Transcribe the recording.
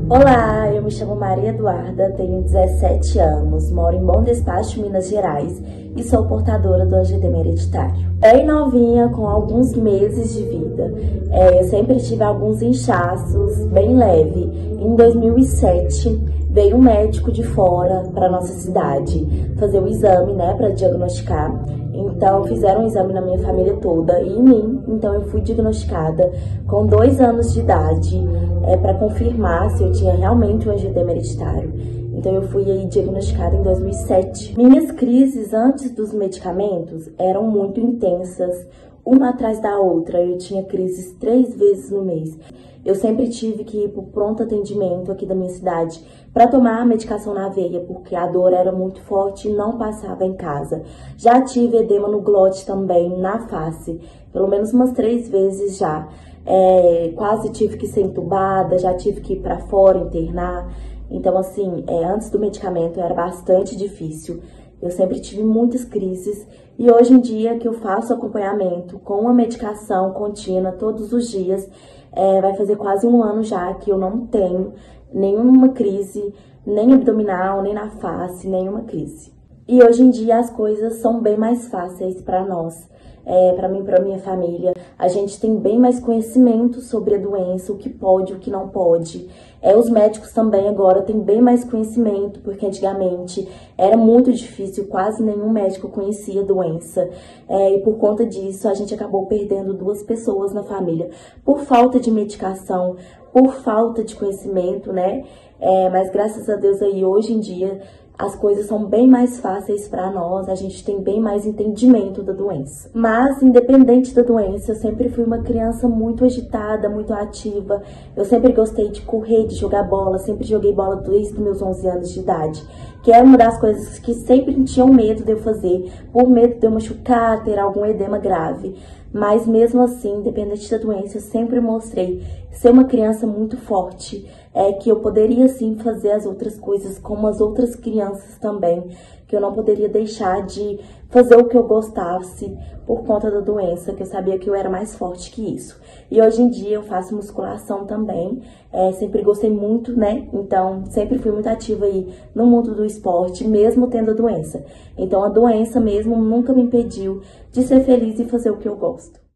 Olá, eu me chamo Maria Eduarda, tenho 17 anos, moro em Bom Despacho, Minas Gerais e sou portadora do angedema hereditário. Bem novinha, com alguns meses de vida, eu sempre tive alguns inchaços bem leve. Em 2007, veio um médico de fora para nossa cidade fazer o exame, para diagnosticar. Então, fizeram um exame na minha família toda e em mim. Então, eu fui diagnosticada com 2 anos de idade para confirmar se eu tinha realmente um angedema hereditário. Então, eu fui diagnosticada em 2007. Minhas crises antes dos medicamentos eram muito intensas, uma atrás da outra. Eu tinha crises 3 vezes no mês. Eu sempre tive que ir para o pronto atendimento aqui da minha cidade para tomar a medicação na veia, porque a dor era muito forte e não passava em casa. Já tive edema no glote também, na face, pelo menos umas 3 vezes já. Quase tive que ser entubada, já tive que ir para fora internar. Então, assim, antes do medicamento era bastante difícil. Eu sempre tive muitas crises e hoje em dia que eu faço acompanhamento com uma medicação contínua todos os dias, vai fazer quase 1 ano já que eu não tenho nenhuma crise, nem abdominal, nem na face, nenhuma crise. E hoje em dia as coisas são bem mais fáceis para nós, para mim e para minha família. A gente tem bem mais conhecimento sobre a doença, o que pode, o que não pode. Os médicos também agora têm bem mais conhecimento, porque antigamente era muito difícil, quase nenhum médico conhecia a doença. E por conta disso, a gente acabou perdendo 2 pessoas na família, por falta de medicação, por falta de conhecimento, mas graças a Deus aí, hoje em dia, as coisas são bem mais fáceis para nós, a gente tem bem mais entendimento da doença. Mas, independente da doença, eu sempre fui uma criança muito agitada, muito ativa. Eu sempre gostei de correr, de jogar bola, sempre joguei bola desde os meus 11 anos de idade. Que era uma das coisas que sempre tinham medo de eu fazer, por medo de eu machucar, ter algum edema grave. Mas mesmo assim, independente da doença, eu sempre mostrei ser uma criança muito forte, que eu poderia sim fazer as outras coisas como as outras crianças também, que eu não poderia deixar de fazer o que eu gostasse por conta da doença, que eu sabia que eu era mais forte que isso. E hoje em dia eu faço musculação também, sempre gostei muito, Então sempre fui muito ativa aí no mundo do esporte, mesmo tendo a doença. Então a doença mesmo nunca me impediu de ser feliz e fazer o que eu gosto.